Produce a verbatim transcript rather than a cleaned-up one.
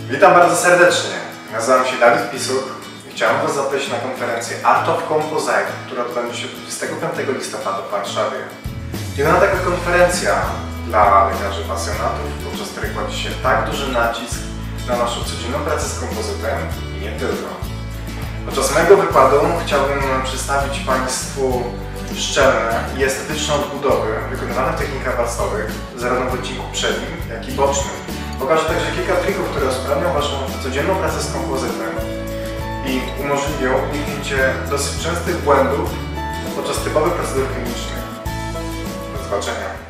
Witam bardzo serdecznie. Nazywam się Dawid Pisuk i chciałem Was zaprosić na konferencję Art of Composite, która odbędzie się dwudziestego piątego listopada w Warszawie. Jedyna taka konferencja dla lekarzy pasjonatów, podczas której kładzie się tak duży nacisk na naszą codzienną pracę z kompozytem i nie tylko. Podczas mojego wykładu chciałbym przedstawić Państwu szczelne i estetyczne odbudowy wykonywane w technikach walcowych, zarówno w odcinku przednim, jak i bocznym. Pokażę także kilka trików, które usprawnią Waszą codzienną pracę z kompozytem i umożliwią uniknięcie dosyć częstych błędów podczas typowych procedur chemicznych. Do zobaczenia.